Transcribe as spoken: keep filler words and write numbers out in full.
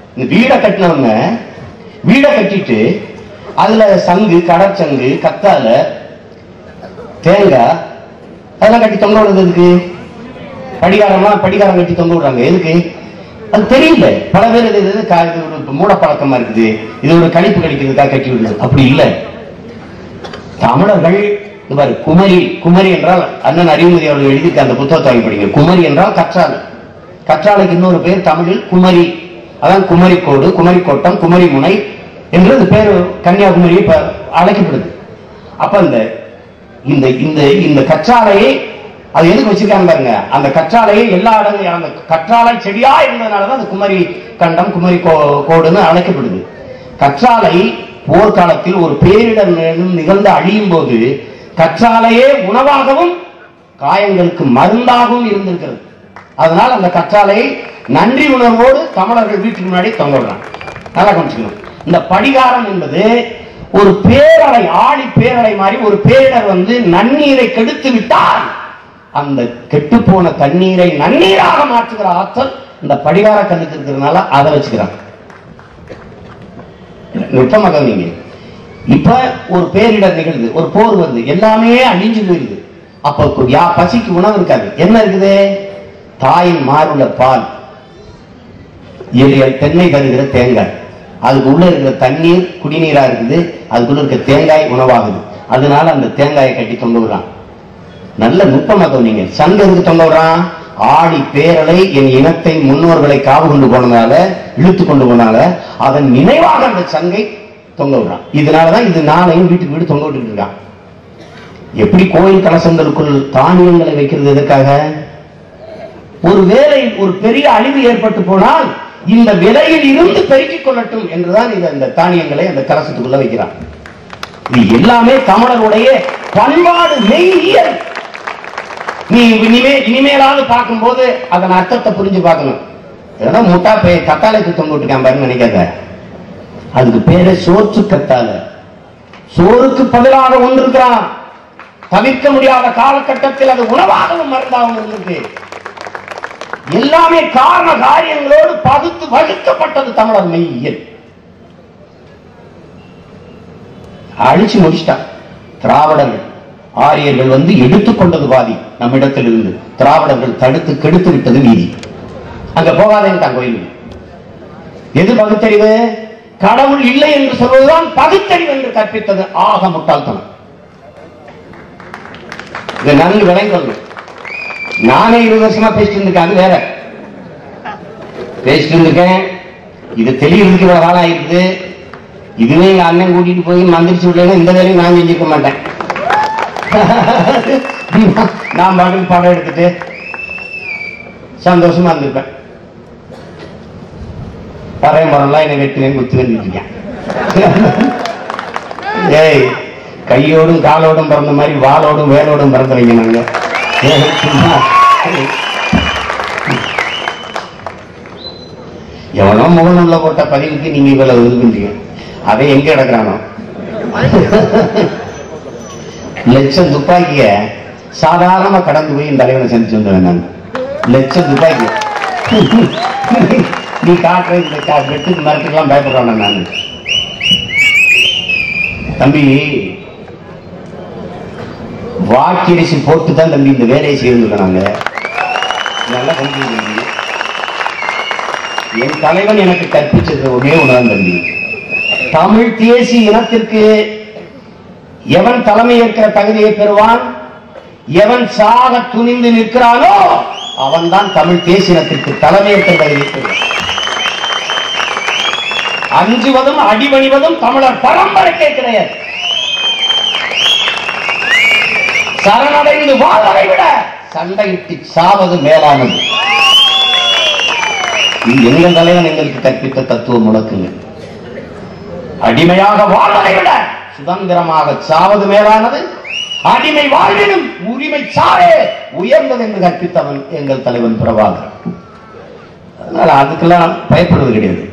இந்த வீடை கட்டினவங்க வீடை கட்டிட்டு அதுல சங்கு, கடற்சங்கு, கத்தால, தேங்காய் அதெல்லாம் கட்டி தொங்க விடுறதுக்கு படிகாரம்லாம் படிகாரம் கட்டி தொங்க விடுறாங்க. எதுக்கு? அது தெரியல. பல பேர் இது ஒரு மூட பழக்கமா இருக்குது, இது ஒரு கணிப்பு கழிக்கிறதுக்காக கட்டி விடுறது. அப்படி இல்லை. தமிழர்கள் குமரி, குமரி என்றால் அண்ணன் அறிவுமதி அவர்கள் எழுதிக்க அந்த புத்தகத்தை வாங்கி படிங்க. குமரி என்றால் கற்றாழை. கற்றாழைக்கு இன்னொரு பேர் தமிழில் குமரி. அதான் குமரிக்கோடு, குமரிக்கோட்டம், குமரி முனை என்று அது பேர் கன்னியாகுமரி அழைக்கப்படுது. அப்ப இந்த இந்த இந்த கற்றாழையை அது எதுக்கு வச்சிருக்காங்க பாருங்க. அந்த கற்றாழையை எல்லா இடங்களும் அந்த கற்றாழை செடியா இருந்ததுனாலதான் அது குமரி கண்டம், குமரி கோடுன்னு அழைக்கப்படுது. கற்றாழை போர்க்காலத்தில் ஒரு பேரிடர் நிகழ்ந்து அழியும் போது கற்றாழையே உணவாகவும் காயங்களுக்கு மருந்தாகவும் இருந்திருக்கிறது. அதனால் அந்த கற்றாழையை நன்றி உணர்வோடு தமிழர்கள் வீட்டுக்கு முன்னாடி தொங்க விடுறாங்க. நல்லா கவனிச்சுக்கணும். இந்த படிகாரம் என்பது ஒரு பேரலை, ஆழி பேரலை மாதிரி ஒரு பேரிடர் வந்து நன்னீரை கெடுத்து விட்டால் அந்த கெட்டு போன தண்ணீரை நன்னீராக மாற்றுகிற ஆற்றல் இந்த படிகார கல்லுக்கு இருக்கிறதுனால அதை வச்சுக்கிறாங்க. நுட்பமாக நீங்க இப்ப ஒரு பேரிடர் நிகழ்ந்து ஒரு போர் வந்து எல்லாமே அழிஞ்சு போயிருது. அப்ப யா பசிக்கு உணவு இருக்காது. என்ன இருக்குது? தாயின் மாறுள்ள பால், தென்னை தருகிற தேங்காய், அதுக்கு உள்ள இருக்கிற தண்ணீர் குடிநீரா இருக்குது, அதுக்குள்ள இருக்க தேங்காய் உணவாகுது. அதனால அந்த தேங்காயை கட்டி தொங்க விடுறான். நல்ல நுட்பமாக நீங்க சங்க எதுக்கு தொங்க விடுறான்? ஆடி பேரலை என் இனத்தை முன்னோர்களை காவு கொண்டு போனதால, இழுத்து கொண்டு போனால அதன் நினைவாக அந்த சங்கை தொங்க விடுறான். இதனாலதான் இது நாளையும் வீட்டுக்கு வீடு தொங்க விட்டு இருக்கான். எப்படி கோயில் கலசங்களுக்குள் தானியங்களை வைக்கிறது எதற்காக? ஒரு வேலை ஒரு பெரிய அழிவு ஏற்பட்டு போனால் இந்த விலையில் இருந்து பெருக்கிக் கொள்ளட்டும் என்றுதான் இந்த தானியங்களை அந்த கலசத்துக்குள்ள வைக்கிறான். இது எல்லாமே தமிழருடைய பண்பாடு, மெய்யியல். நீ இனிமே இனிமேலாவது பார்க்கும் போது அதன் அர்த்தத்தை புரிஞ்சு பார்க்கணும். ஏன்னா முட்டா பே கத்தாழைக்கு தொங்க விட்டுருக்கான் பாருன்னு நினைக்காத. அதுக்கு பேரு சோற்று கத்தாழை. சோறுக்கு பதிலாக ஒன்று இருக்கிறான். தவிர்க்க முடியாத காலகட்டத்தில் அது உணவாகவும் மருந்தாகவும் இருந்திருக்கு. எல்லாமே காரண காரியங்களோடு பகுத்து வகுக்கப்பட்டது தமிழர் மெய்யியல். அழிச்சு முடிச்சிட்டான். திராவிடர்கள் ஆரியர்கள் வந்து எடுத்துக்கொண்டது பாதி நம்மிடத்தில் இருந்து, திராவிடர்கள் தடுத்து கெடுத்து விட்டது மீதி. அங்க போகாதேன்ட்டான் கோயில். எது பகுத்தறிவு? கடவுள் இல்லை என்று சொல்வதுதான் பகுத்தறிவு என்று கற்பித்தது. ஆக முட்டாள்தனம். இதை நன்கு விளைந்து நானே இருபது வருஷமா பேசிட்டு இருந்திருக்கேன். வேற பேசிட்டு இருந்திருக்கேன். இது தெளிவுக்கு இவ்வளவு காலம் ஆயிருக்கு. இதுவே எங்க அண்ணன் கூட்டிட்டு போய் மந்திரிச்சு விடலைன்னா இந்த வேலையும் நான் செஞ்சிருக்க மாட்டேன். நான் பாட்டுக்கு படம் எடுத்துட்டு சந்தோஷமா இருந்திருப்பேன். பறைய மரம்லாம் என்னை வெட்டுவேன் குத்து வந்துட்டு. ஏய், கையோடும் காலோடும் பிறந்த மாதிரி வாளோடும் வேலோடும் பிறந்தவங்க நாங்க. எவனோ முகநூல்ல போட்ட பதிவுக்கு நீங்க இவ்வளவு இருக்குன்றீங்க. அதை எங்க கிடக்குறானோ லட்சம் துப்பாக்கிய சாதாரணமா கடந்து போய் இந்த தலைவனை சந்திச்சு வந்தேன் நான். லட்சம் துப்பாக்கி நீ காட்டுற இந்த வெட்டுக்கு மரத்துக்கெல்லாம் பயப்படுறான நான். தம்பி, வாக்கரிசி போட்டு தான் தம்பி இந்த வேலையை செய்திருக்காங்க. நல்லா கண்டிப்பா என் தலைவன் எனக்கு கற்பிச்சது ஒரே ஒன்றுதான் தம்பி. தமிழ் தேசிய இனத்திற்கு எவன் தலைமை ஏற்கிற தகுதியை பெறுவான், எவன் சாக துணிந்து நிற்கிறானோ அவன் தான் தமிழ் தேசிய இனத்திற்கு தலைமை ஏற்கிற தகுதியை பெறுவான். அஞ்சுவதும் அடிபணிவதும் தமிழர் பரம்பரைக்கே கிடையாது. சரணடைந்து வாழ்வதை விட சண்டையிட்டு சாவது மேலானது. எங்கள் தலைவன் எங்களுக்கு கற்பித்த தத்துவம் முடக்குங்க. அடிமையாக வாழ்வதை விட சுதந்திரமாக சாவது மேலானது. அடிமை வாழ்வினும் உரிமை சாவே உயர்ந்தது என்று கற்பித்தவன் எங்கள் தலைவன் பிரபாகரன். அதனால அதுக்கெல்லாம் பயப்படுவது கிடையாது.